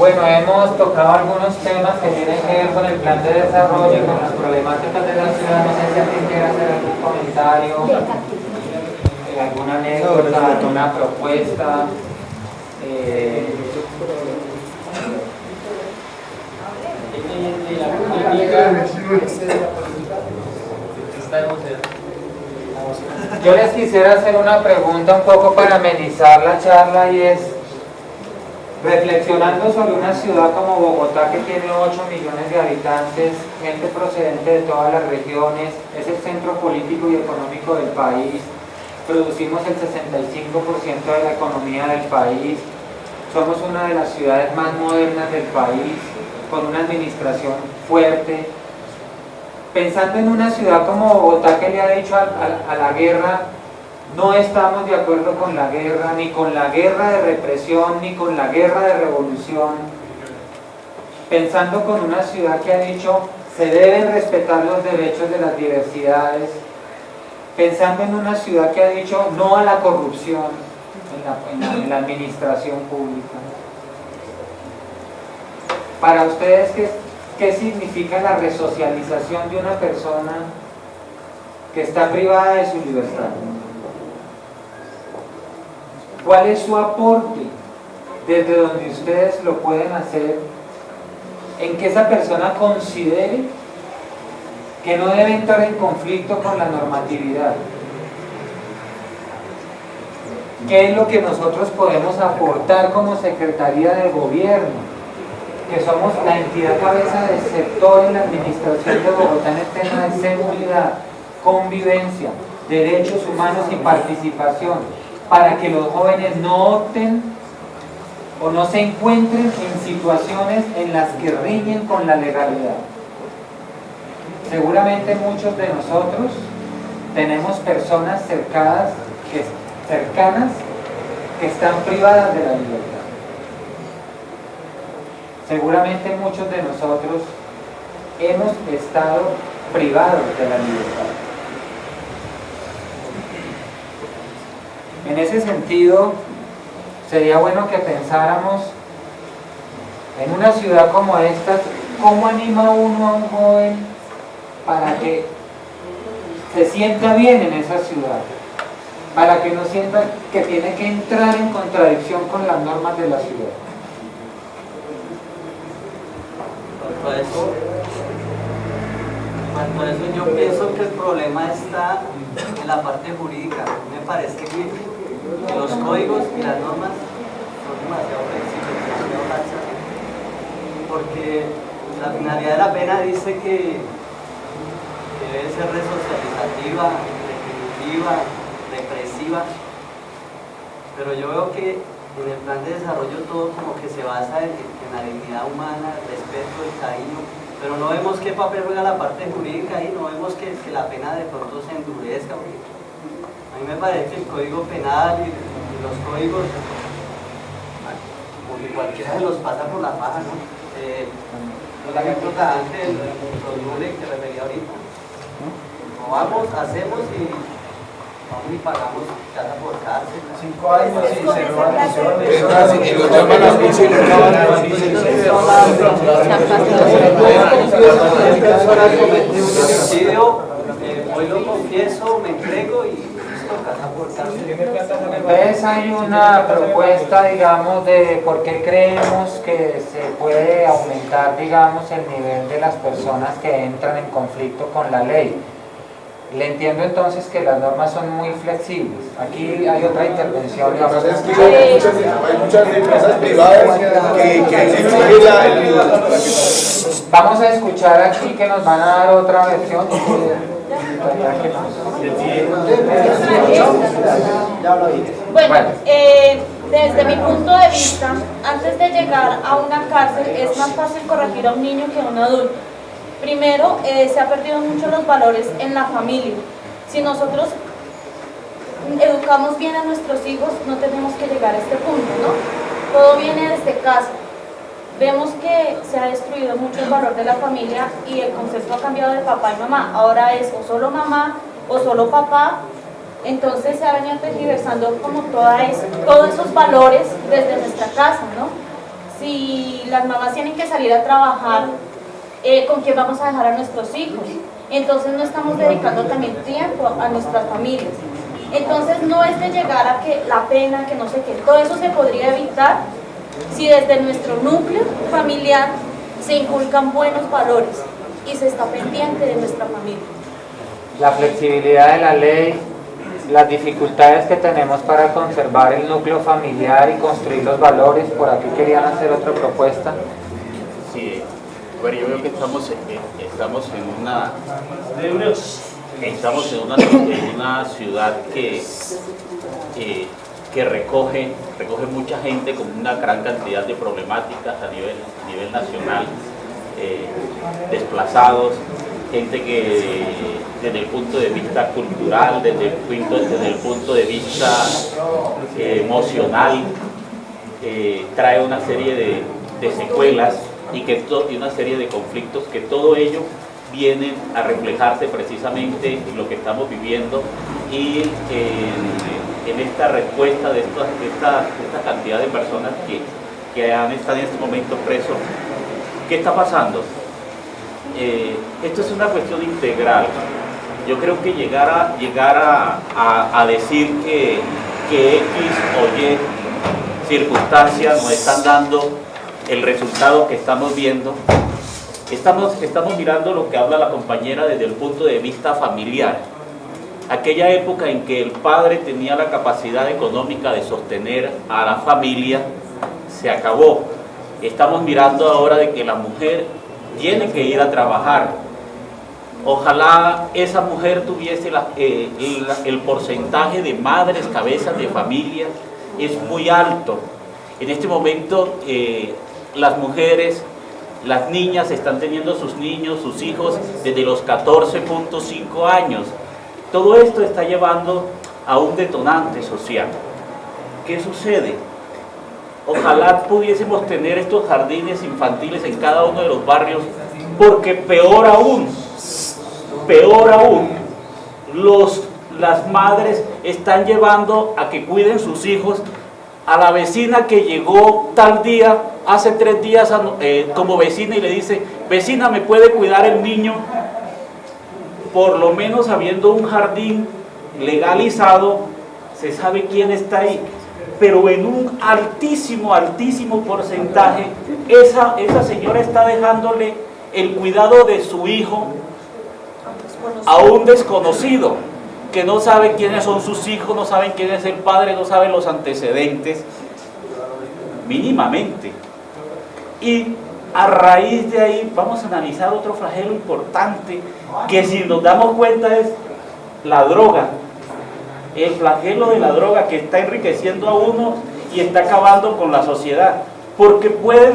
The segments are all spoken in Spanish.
Bueno, hemos tocado algunos temas que tienen que ver con el plan de desarrollo y con las problemáticas de la ciudad. No sé si alguien quiere hacer algún comentario, alguna anécdota, alguna propuesta. Yo les quisiera hacer una pregunta un poco para amenizar la charla, y es, reflexionando sobre una ciudad como Bogotá, que tiene 8 millones de habitantes, gente procedente de todas las regiones, es el centro político y económico del país, producimos el 65% de la economía del país, somos una de las ciudades más modernas del país, con una administración fuerte. Pensando en una ciudad como Bogotá, que le ha dicho a la guerra, no estamos de acuerdo con la guerra, ni con la guerra de represión, ni con la guerra de revolución. Pensando con una ciudad que ha dicho, se deben respetar los derechos de las diversidades. Pensando en una ciudad que ha dicho, no a la corrupción en la administración pública. Para ustedes, ¿qué significa la resocialización de una persona que está privada de su libertad? ¿Cuál es su aporte desde donde ustedes lo pueden hacer en que esa persona considere que no debe entrar en conflicto con la normatividad? ¿Qué es lo que nosotros podemos aportar como Secretaría de Gobierno, que somos la entidad cabeza del sector en la administración de Bogotá en el tema de seguridad, convivencia, derechos humanos y participación, para que los jóvenes no opten o no se encuentren en situaciones en las que riñen con la legalidad? Seguramente muchos de nosotros tenemos personas cercanas que están privadas de la libertad. Seguramente muchos de nosotros hemos estado privados de la libertad. En ese sentido, sería bueno que pensáramos en una ciudad como esta, ¿cómo anima uno a un joven para que se sienta bien en esa ciudad? Para que no sienta que tiene que entrar en contradicción con las normas de la ciudad. Cuanto a eso, yo pienso que el problema está en la parte jurídica. Me parece que los códigos y las normas son demasiado flexibles, demasiado laxas, porque la finalidad de la pena dice que debe ser resocializativa, retributiva, represiva, pero yo veo que en el plan de desarrollo todo como que se basa en la dignidad humana, el respeto, el cariño, pero no vemos qué papel juega la parte jurídica ahí, no vemos que la pena de pronto se endurezca. A mí me parece que el código penal y los códigos, como que cualquiera de los pasa por la faja, ¿no? Los ejemplos antes, los nules que refería ahorita. No vamos, hacemos y vamos y pagamos casa por cárcel. 5 años y se roban y los llaman a juicio y los llaman a juicio. Hoy lo confieso, me entrego y listo, casa por cárcel. Entonces hay una propuesta, digamos, de por qué creemos que se puede aumentar, digamos, el nivel de las personas que entran en conflicto con la ley. Le entiendo entonces que las normas son muy flexibles. Aquí hay otra intervención. Hay muchas empresas privadas que exigen Vamos a escuchar aquí que nos van a dar otra versión. Bueno, desde mi punto de vista, antes de llegar a una cárcel es más fácil corregir a un niño que a un adulto. Primero, se ha perdido mucho los valores en la familia. Si nosotros educamos bien a nuestros hijos, no tenemos que llegar a este punto, ¿no? Todo viene desde casa. Vemos que se ha destruido mucho el valor de la familia y el concepto ha cambiado de papá y mamá. Ahora es o solo mamá o solo papá. Entonces se ha venido tergiversando como todos esos valores desde nuestra casa, ¿no? si las mamás tienen que salir a trabajar, ¿con quién vamos a dejar a nuestros hijos? Entonces no estamos dedicando también tiempo a nuestras familias. Entonces no es de llegar a que la pena, que no sé qué, todo eso se podría evitar si desde nuestro núcleo familiar se inculcan buenos valores y se está pendiente de nuestra familia. La flexibilidad de la ley, las dificultades que tenemos para conservar el núcleo familiar y construir los valores, por aquí querían hacer otra propuesta. Sí, bueno, yo veo que estamos en una ciudad que recoge mucha gente con una gran cantidad de problemáticas a nivel nacional, desplazados, gente que desde el punto de vista cultural, desde el punto de vista emocional, trae una serie de secuelas y una serie de conflictos que todo ello vienen a reflejarse precisamente en lo que estamos viviendo y en esta respuesta de esta cantidad de personas que están en este momento presos. ¿Qué está pasando? Esto es una cuestión integral. Yo creo que llegar a decir que X o Y circunstancias nos están dando el resultado que estamos viendo. Estamos mirando lo que habla la compañera desde el punto de vista familiar. Aquella época en que el padre tenía la capacidad económica de sostener a la familia, se acabó. Estamos mirando ahora de que la mujer tiene que ir a trabajar. Ojalá esa mujer tuviese el porcentaje de madres, cabezas de familia, es muy alto. En este momento las mujeres, las niñas están teniendo sus niños, sus hijos desde los 14.5 años. Todo esto está llevando a un detonante social. ¿Qué sucede? Ojalá pudiésemos tener estos jardines infantiles en cada uno de los barrios, porque peor aún, las madres están llevando a que cuiden sus hijos a la vecina que llegó tal día, hace 3 días como vecina, y le dice: vecina, ¿me puede cuidar el niño? Por lo menos habiendo un jardín legalizado, se sabe quién está ahí, pero en un altísimo porcentaje, esa señora está dejándole el cuidado de su hijo a un desconocido, que no sabe quiénes son sus hijos, no saben quién es el padre, no saben los antecedentes, mínimamente. Y a raíz de ahí vamos a analizar otro flagelo importante, que si nos damos cuenta es la droga. El flagelo de la droga, que está enriqueciendo a uno y está acabando con la sociedad, porque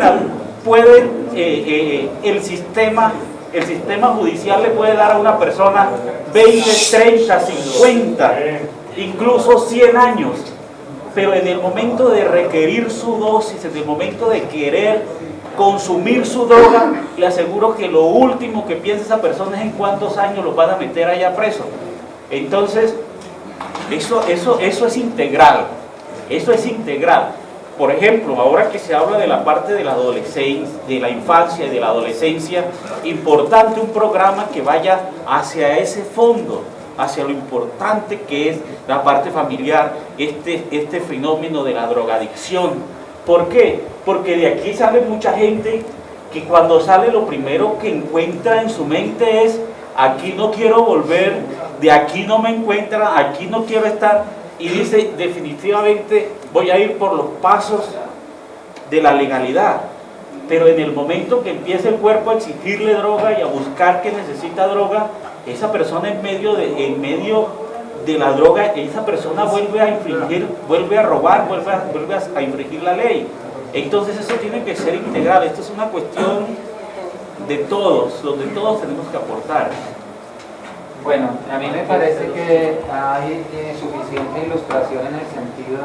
el sistema judicial le puede dar a una persona 20, 30, 50, incluso 100 años, pero en el momento de requerir su dosis, en el momento de querer consumir su droga, le aseguro que lo último que piensa esa persona es en cuántos años los van a meter allá preso. Entonces, eso es integral, eso es integral. Por ejemplo, ahora que se habla de la parte de la adolescencia, de la infancia y de la adolescencia, importante un programa que vaya hacia ese fondo, hacia lo importante que es la parte familiar, este fenómeno de la drogadicción. ¿Por qué? Porque de aquí sale mucha gente que cuando sale lo primero que encuentra en su mente es: aquí no quiero volver, de aquí no me encuentran, aquí no quiero estar. Y dice: definitivamente voy a ir por los pasos de la legalidad. Pero en el momento que empieza el cuerpo a exigirle droga y a buscar que necesita droga, esa persona en medio de la droga, esa persona vuelve a infringir, vuelve a robar, vuelve a infringir la ley. Entonces eso tiene que ser integral. Esto es una cuestión de todos, donde todos tenemos que aportar. Bueno, a mí me parece que hay suficiente ilustración en el sentido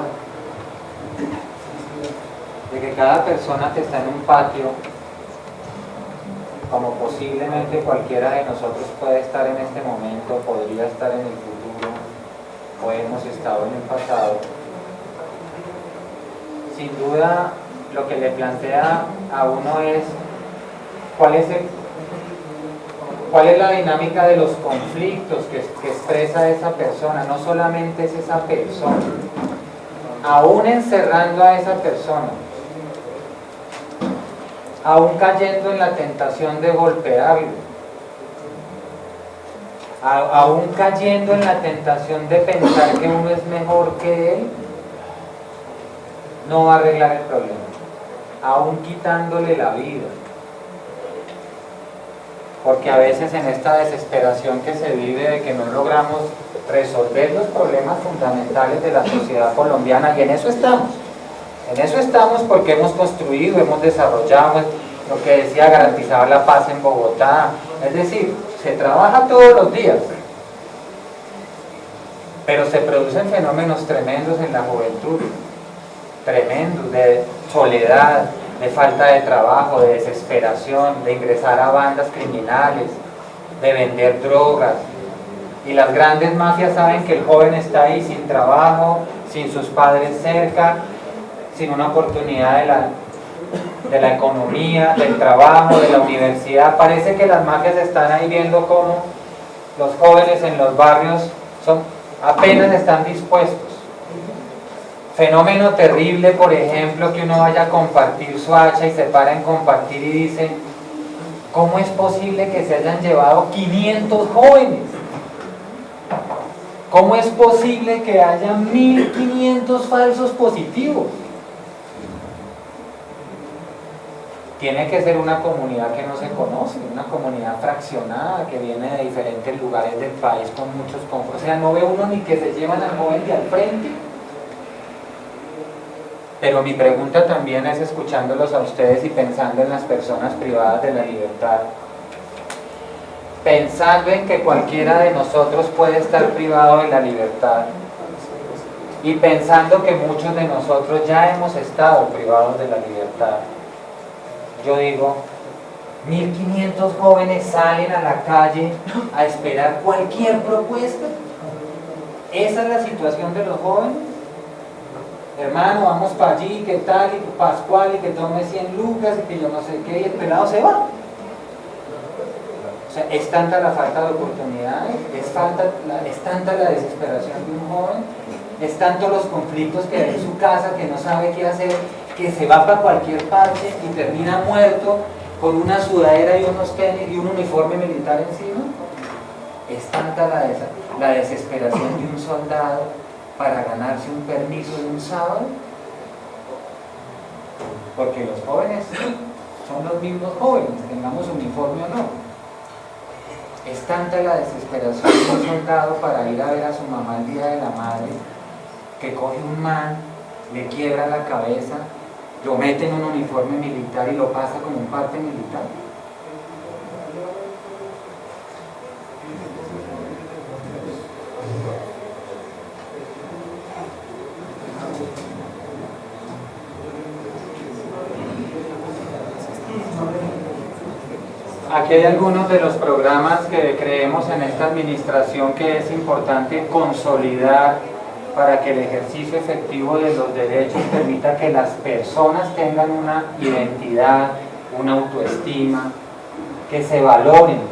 de que cada persona que está en un patio, como posiblemente cualquiera de nosotros puede estar en este momento, podría estar en el futuro, o hemos estado en el pasado, sin duda lo que le plantea a uno es cuál es la dinámica de los conflictos que expresa esa persona. No solamente es esa persona, aún encerrando a esa persona, aún cayendo en la tentación de golpearlo, aún cayendo en la tentación de pensar que uno es mejor que él, no va a arreglar el problema, aún quitándole la vida. Porque a veces en esta desesperación que se vive de que no logramos resolver los problemas fundamentales de la sociedad colombiana, y en eso estamos porque hemos construido, hemos desarrollado lo que decía, garantizar la paz en Bogotá, es decir, se trabaja todos los días, pero se producen fenómenos tremendos en la juventud, tremendos, de soledad, de falta de trabajo, de desesperación, de ingresar a bandas criminales, de vender drogas. Y las grandes mafias saben que el joven está ahí sin trabajo, sin sus padres cerca, sin una oportunidad de la economía, del trabajo, de la universidad. Parece que las mafias están ahí viendo cómo los jóvenes en los barrios apenas están dispuestos. Fenómeno terrible, por ejemplo, que uno vaya a compartir su hacha y se para en compartir y dice, ¿cómo es posible que se hayan llevado 500 jóvenes? ¿Cómo es posible que haya 1500 falsos positivos? Tiene que ser una comunidad que no se conoce, una comunidad fraccionada que viene de diferentes lugares del país con muchos conflictos. O sea, no ve uno ni que se llevan al joven de al frente. Pero mi pregunta también es, escuchándolos a ustedes y pensando en las personas privadas de la libertad, pensando en que cualquiera de nosotros puede estar privado de la libertad y pensando que muchos de nosotros ya hemos estado privados de la libertad, yo digo, 1500 jóvenes salen a la calle a esperar cualquier propuesta. ¿Esa es la situación de los jóvenes? Hermano, vamos para allí, ¿qué tal? Y Pascual, y que tome 100 lucas, y que yo no sé qué, y el pelado se va. O sea, es tanta la falta de oportunidades, es tanta la desesperación de un joven, es tanto los conflictos que hay en su casa, que no sabe qué hacer, que se va para cualquier parche y termina muerto con una sudadera y unos tenis y un uniforme militar encima. Es tanta la desesperación de un soldado para ganarse un permiso de un sábado, porque los jóvenes son los mismos jóvenes, tengamos uniforme o no. Es tanta la desesperación de un soldado para ir a ver a su mamá el día de la madre, que coge un man, le quiebra la cabeza, lo mete en un uniforme militar y lo pasa como un parte militar. Aquí hay algunos de los programas que creemos en esta administración que es importante consolidar para que el ejercicio efectivo de los derechos permita que las personas tengan una identidad, una autoestima, que se valoren,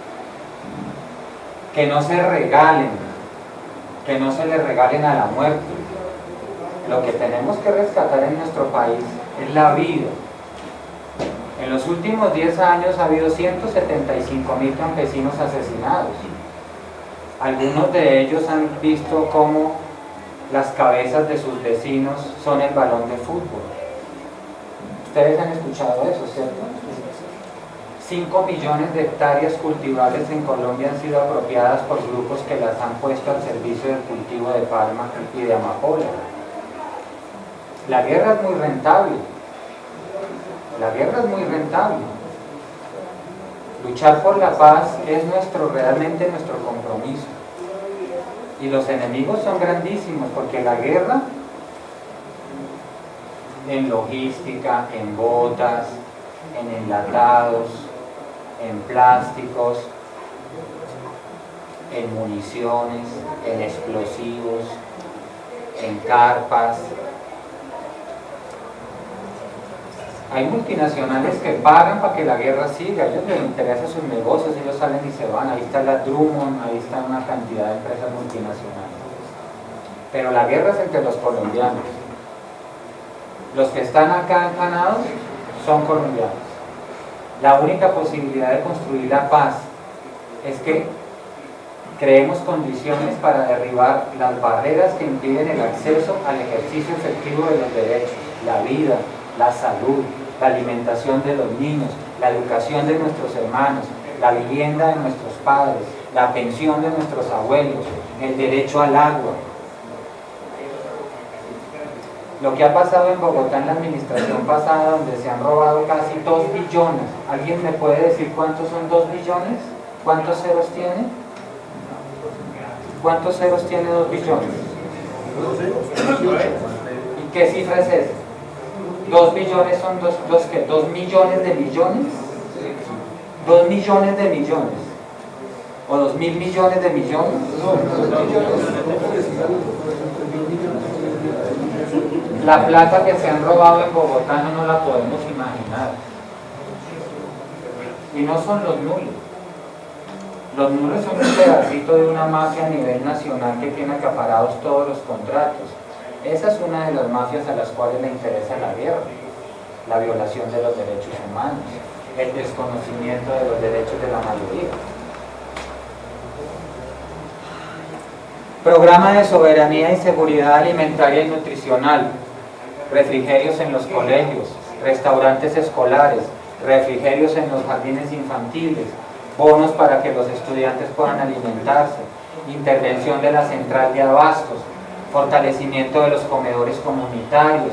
que no se regalen, que no se les regalen a la muerte. Lo que tenemos que rescatar en nuestro país es la vida. En los últimos 10 años ha habido 175.000 campesinos asesinados. Algunos de ellos han visto cómo las cabezas de sus vecinos son el balón de fútbol. Ustedes han escuchado eso, ¿cierto? 5 millones de hectáreas cultivables en Colombia han sido apropiadas por grupos que las han puesto al servicio del cultivo de palma y de amapola. La guerra es muy rentable. La guerra es muy rentable. Luchar por la paz es realmente nuestro compromiso. Y los enemigos son grandísimos, porque la guerra en logística, en botas, en enlatados, en plásticos, en municiones, en explosivos, en carpas. Hay multinacionales que pagan para que la guerra siga, a ellos les interesan sus negocios, ellos salen y se van, ahí está la Drummond, ahí está una cantidad de empresas multinacionales. Pero la guerra es entre los colombianos. Los que están acá encanados son colombianos. La única posibilidad de construir la paz es que creemos condiciones para derribar las barreras que impiden el acceso al ejercicio efectivo de los derechos, la vida, la salud, la alimentación de los niños, la educación de nuestros hermanos, la vivienda de nuestros padres, la pensión de nuestros abuelos, el derecho al agua. Lo que ha pasado en Bogotá en la administración pasada, donde se han robado casi 2 billones. ¿Alguien me puede decir cuántos son 2 billones? ¿Cuántos ceros tiene? ¿Cuántos ceros tiene 2 billones? ¿Y qué cifra es esa? 2 billones son ¿qué? ¿2 millones de millones? 2 millones de millones. ¿O 2.000 millones de millones? La plata que se han robado en Bogotá no la podemos imaginar. Y no son los nulos. Los nulos son un pedacito de una mafia a nivel nacional que tiene acaparados todos los contratos. Esa es una de las mafias a las cuales le interesa la guerra. La violación de los derechos humanos, el desconocimiento de los derechos de la mayoría. Programa de soberanía y seguridad alimentaria y nutricional. Refrigerios en los colegios, restaurantes escolares, refrigerios en los jardines infantiles, bonos para que los estudiantes puedan alimentarse, intervención de la central de abastos, fortalecimiento de los comedores comunitarios,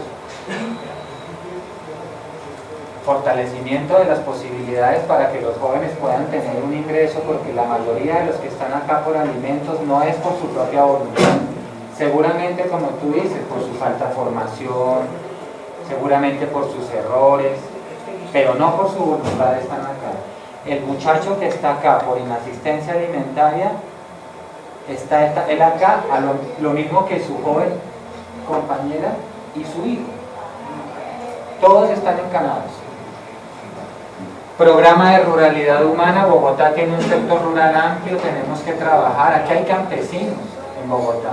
fortalecimiento de las posibilidades para que los jóvenes puedan tener un ingreso, porque la mayoría de los que están acá por alimentos no es por su propia voluntad. Seguramente, como tú dices, por su falta de formación, seguramente por sus errores, pero no por su voluntad están acá. El muchacho que está acá por inasistencia alimentaria, está él acá a lo mismo que su joven compañera y su hijo. Todos están encanados. Programa de ruralidad humana. Bogotá tiene un sector rural amplio, tenemos que trabajar. Aquí hay campesinos en Bogotá.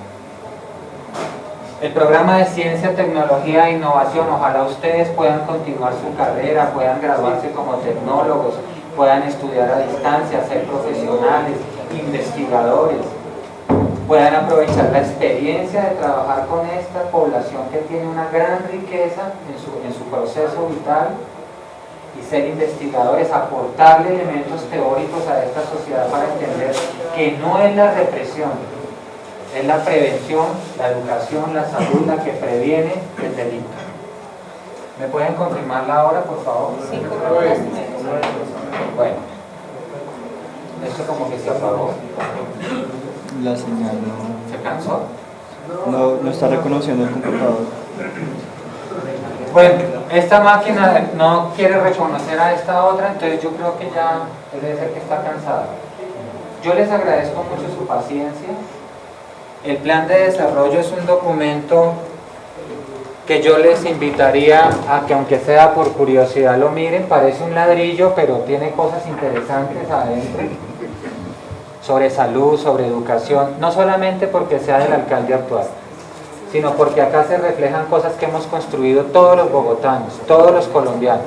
El programa de ciencia, tecnología e innovación, ojalá ustedes puedan continuar su carrera, puedan graduarse como tecnólogos, puedan estudiar a distancia, ser profesionales, investigadores, puedan aprovechar la experiencia de trabajar con esta población que tiene una gran riqueza en su proceso vital y ser investigadores, aportarle elementos teóricos a esta sociedad para entender que no es la represión, es la prevención, la educación, la salud la que previene el delito. ¿Me pueden confirmar la hora, por favor? Sí, correcto. Bueno, esto como que se apagó. La señal ¿Se cansó? no está reconociendo el computador. Bueno, esta máquina no quiere reconocer a esta otra, entonces yo creo que ya debe ser que está cansada. Yo les agradezco mucho su paciencia. El plan de desarrollo es un documento que yo les invitaría a que, aunque sea por curiosidad, lo miren. Parece un ladrillo, pero tiene cosas interesantes adentro sobre salud, sobre educación, no solamente porque sea del alcalde actual, sino porque acá se reflejan cosas que hemos construido todos los bogotanos, todos los colombianos.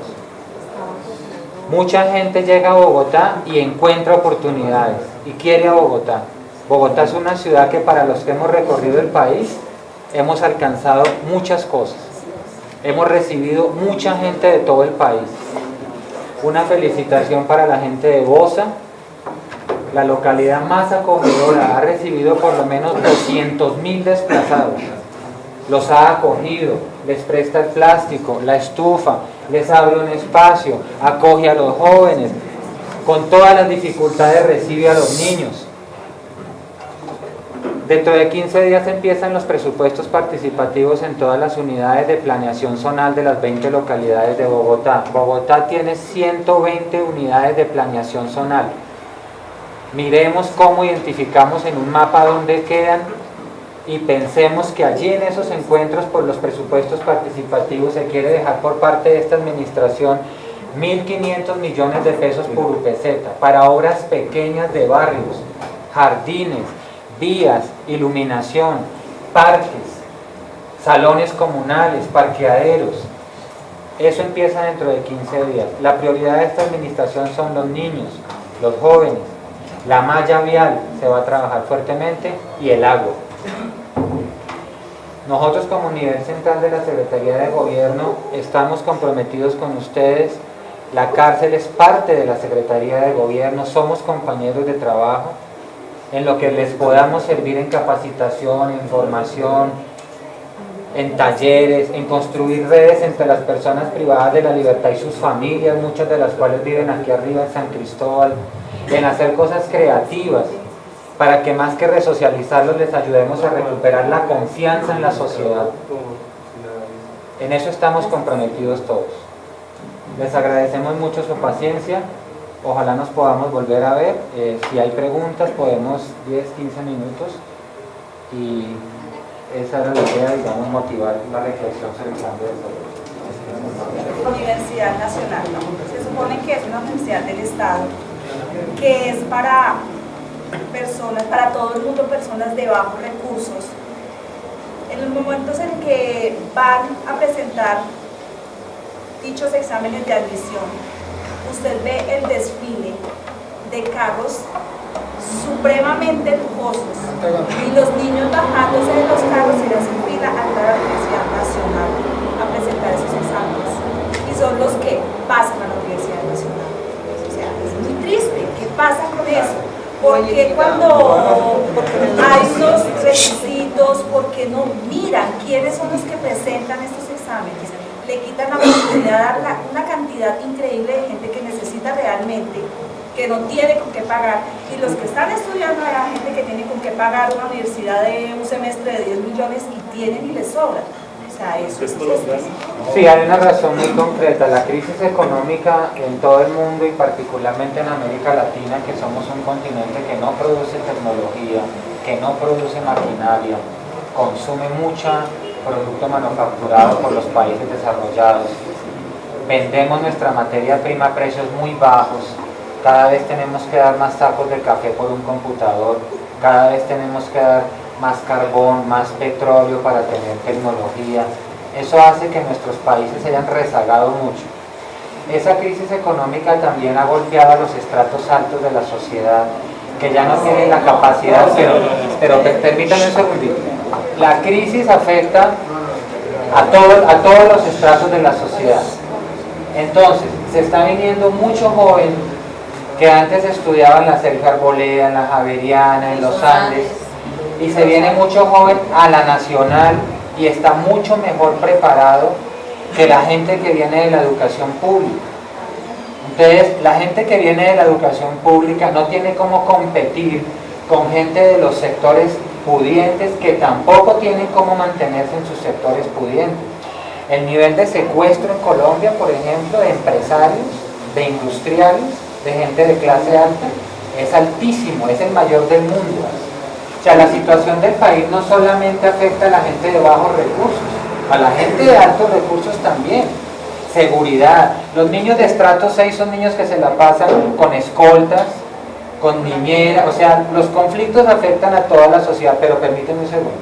Mucha gente llega a Bogotá y encuentra oportunidades y quiere a Bogotá. Bogotá es una ciudad que, para los que hemos recorrido el país, hemos alcanzado muchas cosas. Hemos recibido mucha gente de todo el país. Una felicitación para la gente de Bosa, la localidad más acogedora, ha recibido por lo menos 200.000 desplazados. Los ha acogido, les presta el plástico, la estufa, les abre un espacio, acoge a los jóvenes, con todas las dificultades recibe a los niños. Dentro de 15 días empiezan los presupuestos participativos en todas las unidades de planeación zonal de las 20 localidades de Bogotá. Bogotá tiene 120 unidades de planeación zonal. Miremos cómo identificamos en un mapa dónde quedan y pensemos que allí en esos encuentros por los presupuestos participativos se quiere dejar por parte de esta administración 1.500 millones de pesos por UPZ para obras pequeñas de barrios, jardines, vías, iluminación, parques, salones comunales, parqueaderos. Eso empieza dentro de 15 días. La prioridad de esta administración son los niños, los jóvenes, la malla vial se va a trabajar fuertemente y el agua. Nosotros como nivel central de la Secretaría de Gobierno estamos comprometidos con ustedes. La cárcel es parte de la Secretaría de Gobierno, somos compañeros de trabajo. En lo que les podamos servir en capacitación, en formación, en talleres, en construir redes entre las personas privadas de la libertad y sus familias, muchas de las cuales viven aquí arriba en San Cristóbal, en hacer cosas creativas, para que más que resocializarlos les ayudemos a recuperar la confianza en la sociedad. En eso estamos comprometidos todos. Les agradecemos mucho su paciencia, ojalá nos podamos volver a ver, si hay preguntas podemos 10, 15 minutos y esa era la idea, digamos, motivar la reflexión sobre el plan de desarrollo. Universidad Nacional, se supone que es una universidad del Estado, que es para personas, para todo el mundo, personas de bajos recursos. En los momentos en que van a presentar dichos exámenes de admisión, usted ve el desfile de carros supremamente lujosos y los niños bajándose de los carros y hacen fila a la Universidad Nacional a presentar esos exámenes y son los que pasan a la Universidad Nacional. O sea, es muy triste. ¿Qué pasa con eso? Porque cuando hay unos requisitos, porque no miran quiénes son los que presentan estos exámenes, le quitan la oportunidad a una cantidad increíble de gente que necesita realmente, que no tiene con qué pagar, y los que están estudiando hay gente que tiene con qué pagar una universidad de un semestre de 10 millones y tienen y les sobra. O sea, eso es Sí, hay una razón muy concreta. La crisis económica en todo el mundo y particularmente en América Latina, que somos un continente que no produce tecnología, que no produce maquinaria, consume mucho producto manufacturado por los países desarrollados. Vendemos nuestra materia prima a precios muy bajos. Cada vez tenemos que dar más sacos de café por un computador. Cada vez tenemos que dar más carbón, más petróleo para tener tecnología. Eso hace que nuestros países se hayan rezagado mucho. Esa crisis económica también ha golpeado a los estratos altos de la sociedad, que ya no tienen la capacidad, pero permítanme un segundito. La crisis afecta a todos los estratos de la sociedad. Entonces, se está viniendo mucho joven que antes estudiaba en la Sergio Arboleda, en la Javeriana, en los Andes, y se viene mucho joven a la Nacional y está mucho mejor preparado que la gente que viene de la educación pública. Entonces, la gente que viene de la educación pública no tiene cómo competir con gente de los sectores pudientes que tampoco tienen cómo mantenerse en sus sectores pudientes. El nivel de secuestro en Colombia, por ejemplo, de empresarios, de industriales, de gente de clase alta, es altísimo, es el mayor del mundo. O sea, la situación del país no solamente afecta a la gente de bajos recursos, a la gente de altos recursos también. Seguridad. Los niños de estrato 6 son niños que se la pasan con escoltas, con niñeras, o sea, los conflictos afectan a toda la sociedad, pero permítanme un segundo.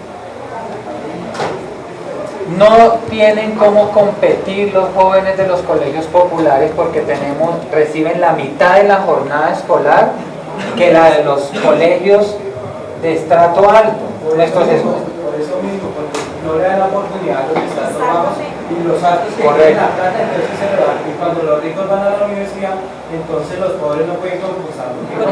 No tienen cómo competir los jóvenes de los colegios populares porque reciben la mitad de la jornada escolar que la de los colegios de estrato alto. Por eso mismo, porque no le dan la oportunidad a los estratos bajos y los altos que tienen la plata, entonces se lo dan. Y cuando los ricos van a la universidad, entonces los pobres no pueden concursar.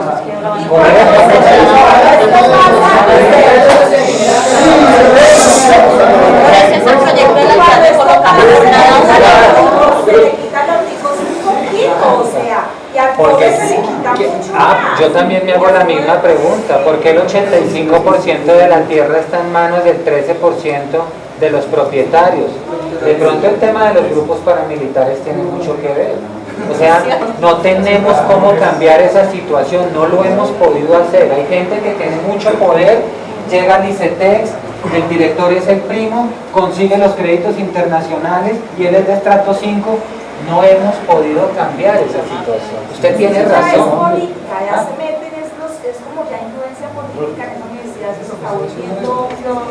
Yo también me hago la misma pregunta, ¿por qué el 85% de la tierra está en manos del 13% de los propietarios? De pronto el tema de los grupos paramilitares tiene mucho que ver. O sea, no tenemos cómo cambiar esa situación, no lo hemos podido hacer. Hay gente que tiene mucho poder, llega al ICETEX el director es el primo, consigue los créditos internacionales y él es de estrato 5, no hemos podido cambiar esa situación. Usted tiene razón. Ya es política, ya se meten estos, es como que hay influencia política en esa universidad, se está volviendo...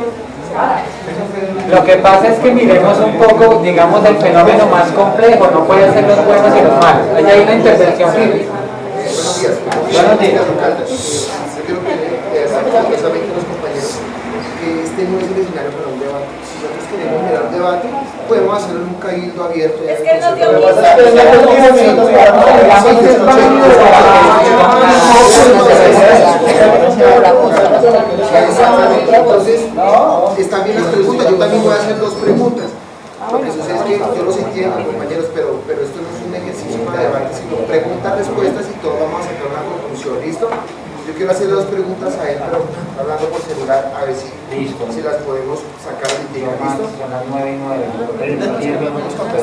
Lo que pasa es que miremos un poco, digamos, el fenómeno más complejo, no puede ser los buenos y los malos. Ahí hay una intervención. Buenos días, alcalde. Yo quiero que precisamente los compañeros que este no es el escenario para un debate. Si nosotros queremos generar un debate, podemos hacerlo en un cabildo abierto. Es que nos dio Entonces, están bien las preguntas. Yo también voy a hacer dos preguntas. Lo que sucede es que yo los entiendo, compañeros, pero esto no es un ejercicio para debate, sino preguntas, respuestas y todos vamos a sacar una conclusión. ¿Listo? Yo quiero hacer dos preguntas a él, pero hablando por celular, a ver si las podemos sacar y digan, ¿listo? Son las 9 y 9.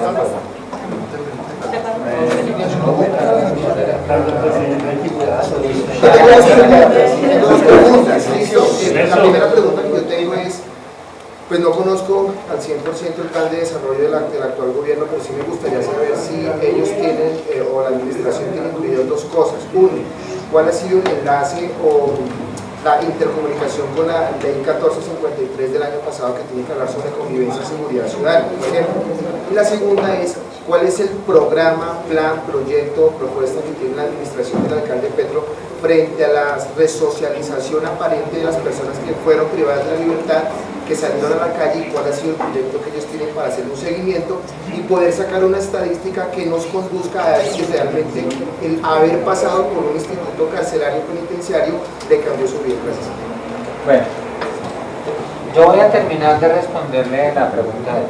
Dos preguntas, ¿listo? La primera pregunta que yo tengo es, pues no conozco al 100% el plan de desarrollo del actual gobierno, pero sí me gustaría saber si ellos tienen, o la administración tiene incluido dos cosas. Uno, ¿cuál ha sido el enlace o la intercomunicación con la ley 1453 del año pasado que tiene que hablar sobre convivencia y seguridad ciudadana, por ejemplo? Y la segunda es, ¿cuál es el programa, plan, proyecto, propuesta que tiene la administración del alcalde Petro frente a la resocialización aparente de las personas que fueron privadas de la libertad, que salieron a la calle, y cuál ha sido el proyecto que ellos tienen para hacer un seguimiento y poder sacar una estadística que nos conduzca a ver si realmente el haber pasado por un instituto carcelario penitenciario le cambió su vida? Gracias. Bueno, yo voy a terminar de responderle la pregunta de él.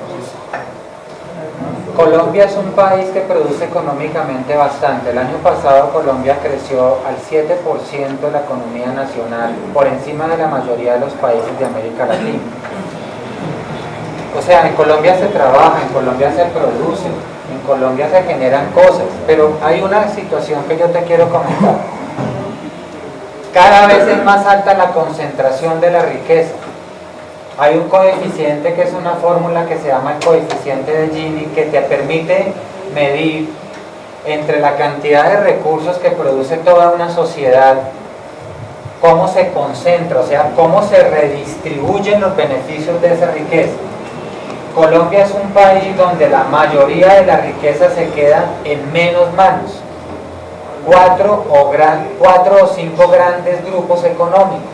Colombia es un país que produce económicamente bastante. El año pasado Colombia creció al 7% de la economía nacional, por encima de la mayoría de los países de América Latina. O sea, en Colombia se trabaja, en Colombia se produce, en Colombia se generan cosas, pero hay una situación que yo te quiero comentar. Cada vez es más alta la concentración de la riqueza. Hay un coeficiente que es una fórmula que se llama el coeficiente de Gini, que te permite medir entre la cantidad de recursos que produce toda una sociedad, cómo se concentra, o sea, cómo se redistribuyen los beneficios de esa riqueza. Colombia es un país donde la mayoría de la riqueza se queda en menos manos. 4 o 5 grandes grupos económicos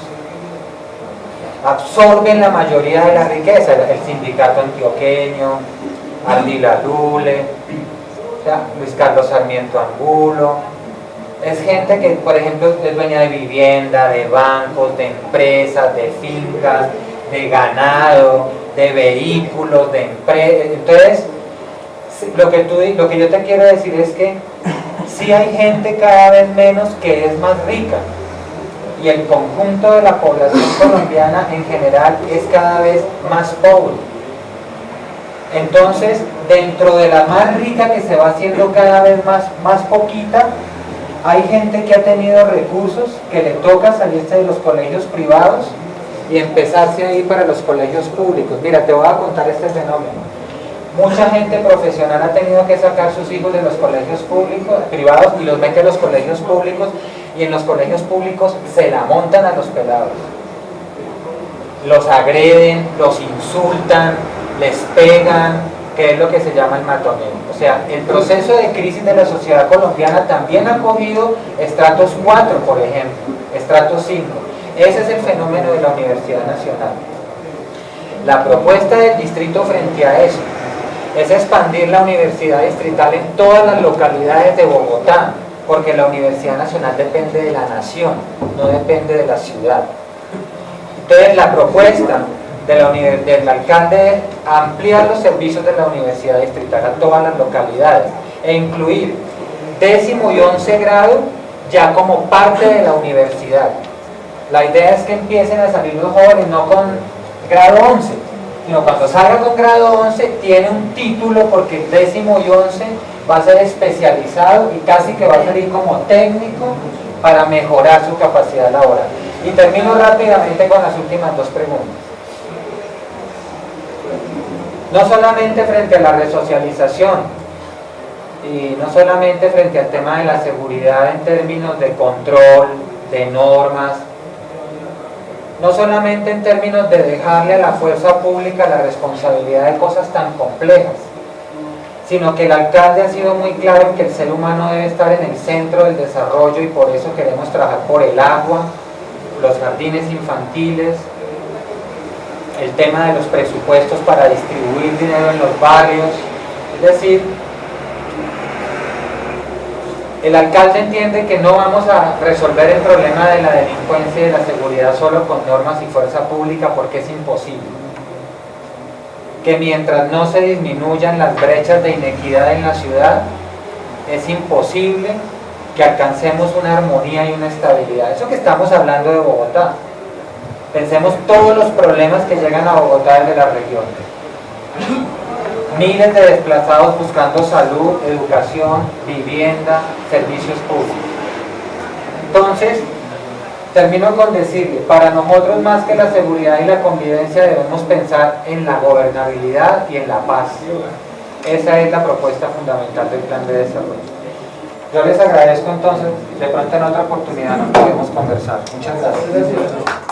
absorben la mayoría de la riqueza, el sindicato antioqueño, Ardila Lule, o sea, Luis Carlos Sarmiento Angulo. Es gente que, por ejemplo, es dueña de vivienda, de bancos, de empresas, de fincas, de ganado, de vehículos, de empresas. Entonces, lo que yo te quiero decir es que sí hay gente cada vez menos que es más rica, y el conjunto de la población colombiana en general es cada vez más pobre. Entonces, dentro de la más rica, que se va haciendo cada vez más poquita, hay gente que ha tenido recursos, que le toca salirse de los colegios privados y empezarse a ir para los colegios públicos. Mira, te voy a contar este fenómeno. Mucha gente profesional ha tenido que sacar sus hijos de los colegios públicos, privados, y los mete a los colegios públicos, y en los colegios públicos se la montan a los pelados. Los agreden, los insultan, les pegan, que es lo que se llama el matoneo. O sea, el proceso de crisis de la sociedad colombiana también ha cogido estratos 4, por ejemplo, estratos 5. Ese es el fenómeno de la Universidad Nacional. La propuesta del distrito frente a eso es expandir la universidad distrital en todas las localidades de Bogotá, porque la Universidad Nacional depende de la nación, no depende de la ciudad. Entonces, la propuesta del alcalde es ampliar los servicios de la Universidad Distrital a todas las localidades e incluir 10º y 11 grado ya como parte de la universidad. La idea es que empiecen a salir los jóvenes no con grado 11, sino cuando salga con grado 11 tiene un título, porque 10º y 11 va a ser especializado y casi que va a salir como técnico para mejorar su capacidad laboral. Y termino rápidamente con las últimas dos preguntas. no solamente frente a la resocialización y no solamente frente al tema de la seguridad en términos de control, de normas, no solamente en términos de dejarle a la fuerza pública la responsabilidad de cosas tan complejas, sino que el alcalde ha sido muy claro en que el ser humano debe estar en el centro del desarrollo y por eso queremos trabajar por el agua, los jardines infantiles, el tema de los presupuestos para distribuir dinero en los barrios, es decir, el alcalde entiende que no vamos a resolver el problema de la delincuencia y de la seguridad solo con normas y fuerza pública porque es imposible. Que mientras no se disminuyan las brechas de inequidad en la ciudad, es imposible que alcancemos una armonía y una estabilidad. Eso que estamos hablando de Bogotá. Pensemos todos los problemas que llegan a Bogotá desde la región. Miles de desplazados buscando salud, educación, vivienda, servicios públicos. Entonces, termino con decirle, para nosotros más que la seguridad y la convivencia debemos pensar en la gobernabilidad y en la paz. Esa es la propuesta fundamental del plan de desarrollo. Yo les agradezco entonces, de pronto en otra oportunidad nos podemos conversar. Muchas gracias.